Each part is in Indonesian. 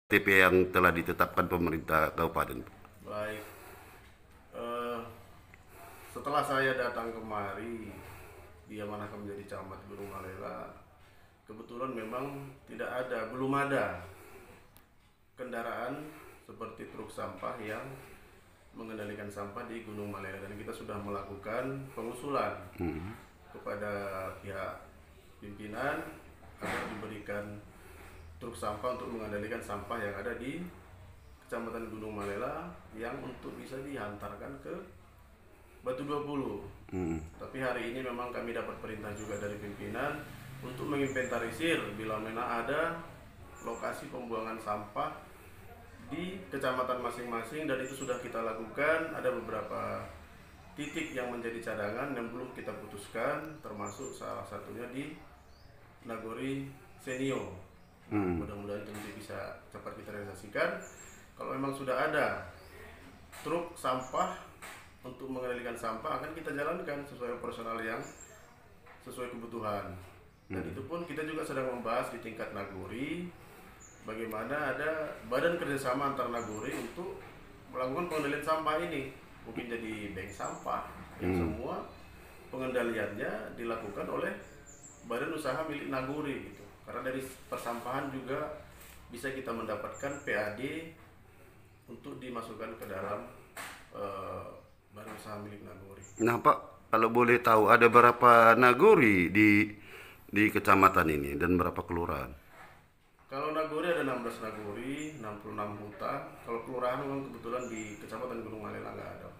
TP yang telah ditetapkan pemerintah kabupaten? Baik, eh, setelah saya datang kemari diamanahkan menjadi camat Gunung Malela, kebetulan memang belum ada kendaraan seperti truk sampah yang mengendalikan sampah di Gunung Malela, dan kita sudah melakukan pengusulan kepada pihak pimpinan agar diberikan truk sampah untuk mengendalikan sampah yang ada di Kecamatan Gunung Malela yang untuk bisa dihantarkan ke Batu 20. Tapi hari ini memang kami dapat perintah juga dari pimpinan untuk menginventarisir bila mana ada lokasi pembuangan sampah di kecamatan masing-masing, dan itu sudah kita lakukan. Ada beberapa titik yang menjadi cadangan yang belum kita putuskan, termasuk salah satunya di Nagori Senio. Mudah-mudahan itu nanti bisa cepat kita realisasikan. Kalau memang sudah ada truk sampah untuk mengendalikan sampah, akan kita jalankan sesuai operasional yang sesuai kebutuhan. Dan itu pun kita juga sedang membahas di tingkat Nagori, bagaimana ada badan kerjasama antar Nagori untuk melakukan pengendalian sampah ini. Mungkin jadi bank sampah yang semua pengendaliannya dilakukan oleh badan usaha milik Nagori gitu. Karena dari persampahan juga bisa kita mendapatkan PAD untuk dimasukkan ke dalam badan usaha milik Nagori. Nah Pak, kalau boleh tahu ada berapa nagori di kecamatan ini dan berapa kelurahan? Kalau Nagori ada 16 Nagori, 66 hutan. Kalau kelurahan memang kebetulan di Kecamatan Gunung Malela nggak ada.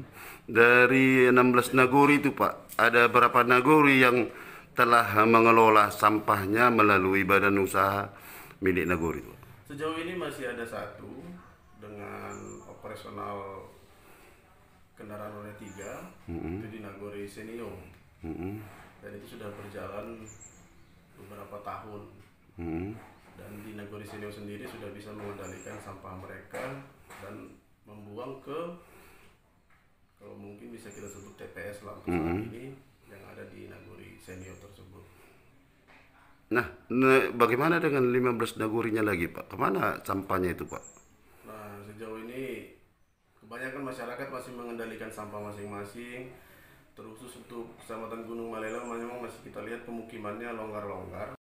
Dari 16 nagori itu Pak, ada berapa nagori yang telah mengelola sampahnya melalui badan usaha milik nagori itu? Sejauh ini masih ada satu dengan operasional kendaraan roda 3, itu di Nagori Senio. Dan itu sudah berjalan beberapa tahun. Dan di Nagori Senio sendiri sudah bisa mengendalikan sampah mereka dan membuang ke, kalau mungkin bisa kita sebut TPS lah untuk saat ini, yang ada di Nagori Senio tersebut. Nah, bagaimana dengan 15 nagorinya lagi Pak? Kemana sampahnya itu Pak? Nah, sejauh ini kebanyakan masyarakat masih mengendalikan sampah masing-masing. Terkhusus untuk Kecamatan Gunung Malela memang masih kita lihat pemukimannya longgar-longgar.